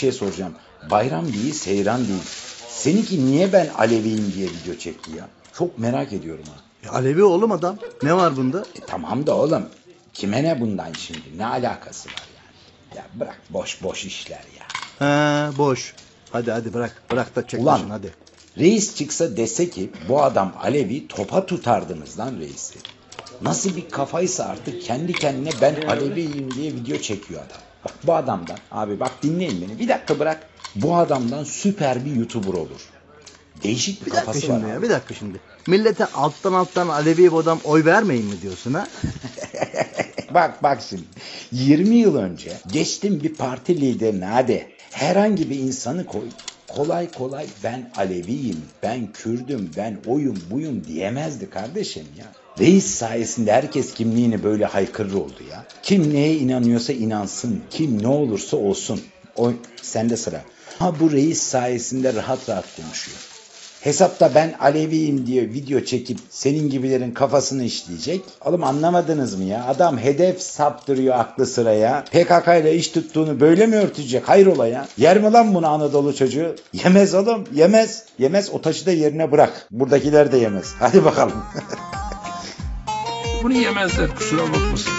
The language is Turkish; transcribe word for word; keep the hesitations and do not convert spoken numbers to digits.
şey soracağım. Bayram değil, seyran değil. Seninki niye ben Aleviyim diye video çekti ya? Çok merak ediyorum ha. E, Alevi oğlum adam. Ne var bunda? E, tamam da oğlum. Kime ne bundan şimdi? Ne alakası var yani? Ya bırak boş boş işler ya. He boş. Hadi hadi bırak. Bırak da çek Ulan, başını hadi. Reis çıksa dese ki bu adam Alevi, topa tutardınız lan reisi. Nasıl bir kafaysa artık kendi kendine ben Aleviyim diye video çekiyor adam. Bak bu adamdan abi bak dinleyin beni bir dakika bırak. Bu adamdan süper bir YouTuber olur. Değişik bir, Bir dakika kafası var şimdi ya abi. bir dakika şimdi. Millete alttan alttan Alevi bu adam oy vermeyin mi diyorsun ha? Bak bak şimdi yirmi yıl önce geçtim bir parti liderine hadi herhangi bir insanı koy. Kolay kolay ben Aleviyim, ben Kürdüm, ben oyum buyum diyemezdi kardeşim ya. Reis sayesinde herkes kimliğini böyle haykırır oldu ya. Kim neye inanıyorsa inansın, kim ne olursa olsun. O sende sıra. Ha bu reis sayesinde rahat rahat konuşuyor. Hesapta ben Aleviyim diye video çekip senin gibilerin kafasını işleyecek. Oğlum anlamadınız mı ya? Adam hedef saptırıyor aklı sıraya. P K K ile iş tuttuğunu böyle mi örtecek? Hayrola ya? Yer mi lan bunu Anadolu çocuğu? Yemez oğlum. Yemez. Yemez. O taşı da yerine bırak. Buradakiler de yemez. Hadi bakalım. Bunu yemezler kusura bakmasın.